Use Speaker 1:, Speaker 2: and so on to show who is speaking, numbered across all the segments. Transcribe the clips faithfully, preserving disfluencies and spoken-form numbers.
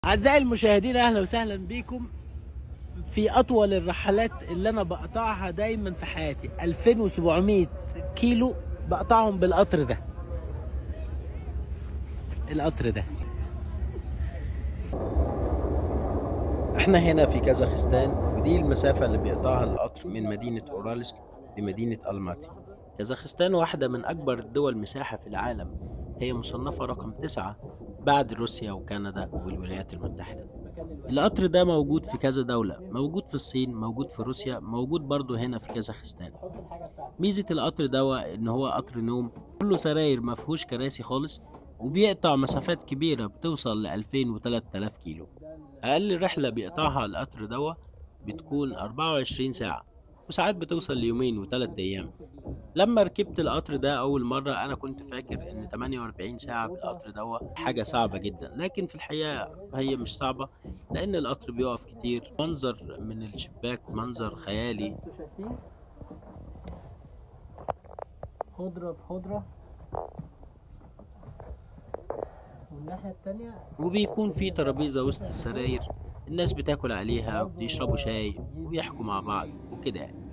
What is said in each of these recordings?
Speaker 1: أعزائي المشاهدين، أهلا وسهلا بكم في أطول الرحلات اللي أنا بقطعها دايما في حياتي. ألفين وسبعمية كيلو بقطعهم بالقطر ده. القطر ده احنا هنا في كازاخستان، ودي المسافة اللي بيقطعها القطر من مدينة أورالسك لمدينة ألماتي. كازاخستان واحدة من أكبر الدول مساحة في العالم، هي مصنفة رقم تسعة بعد روسيا وكندا والولايات المتحدة. القطر ده موجود في كذا دولة، موجود في الصين، موجود في روسيا، موجود برضو هنا في كازاخستان. ميزة القطر ده ان هو قطر نوم، كله سراير، مفهوش كراسي خالص، وبيقطع مسافات كبيرة بتوصل لألفين وتلات آلاف كيلو. أقل رحلة بيقطعها القطر ده بتكون أربعة وعشرين ساعة، وساعات بتوصل ليومين وتلات أيام. لما ركبت القطر ده أول مرة أنا كنت فاكر إن تمانية وأربعين ساعة بالقطر ده حاجة صعبة جدا، لكن في الحقيقة هي مش صعبة، لأن القطر بيقف كتير. منظر من الشباك منظر خيالي، خضرة بخضرة، والناحية التانية وبيكون في ترابيزة وسط السراير، الناس بتاكل عليها وبيشربوا شاي وبيحكوا مع بعض وكده يعني.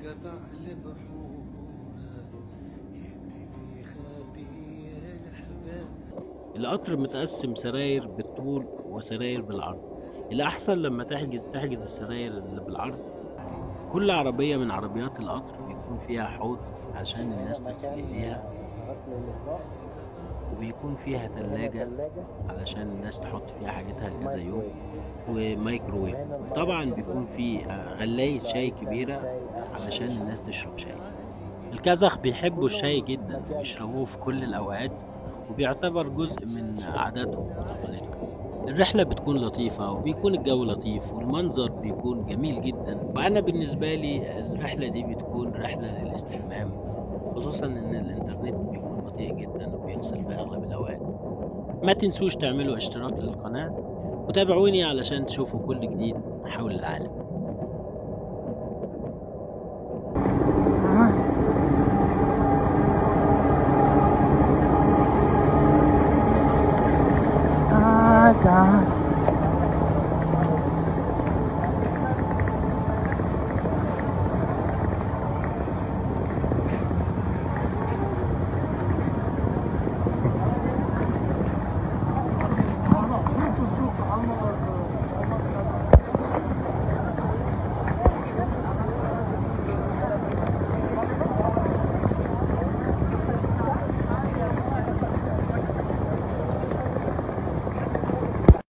Speaker 1: القطر متقسم سراير بالطول وسراير بالعرض. الأحسن لما تحجز تحجز السراير اللي بالعرض. كل عربية من عربيات القطر بيكون فيها حوض عشان الناس تغسل ايديها، وبيكون فيها تلاجة علشان الناس تحط فيها حاجتها كذا يوم، ومايكروويف. طبعا بيكون في غلاية شاي كبيرة علشان الناس تشرب شاي. الكازاخ بيحبوا الشاي جدا ويشربوه في كل الأوقات، وبيعتبر جزء من عاداتهم وتقاليدهم. الرحلة بتكون لطيفة وبيكون الجو لطيف والمنظر بيكون جميل جدا، وأنا بالنسبة لي الرحلة دي بتكون رحلة للاستحمام، خصوصا إن الإنترنت بيكون بطيء جدا وبيفصل في أغلب الأوقات. ما تنسوش تعملوا اشتراك للقناة وتابعوني علشان تشوفوا كل جديد حول العالم.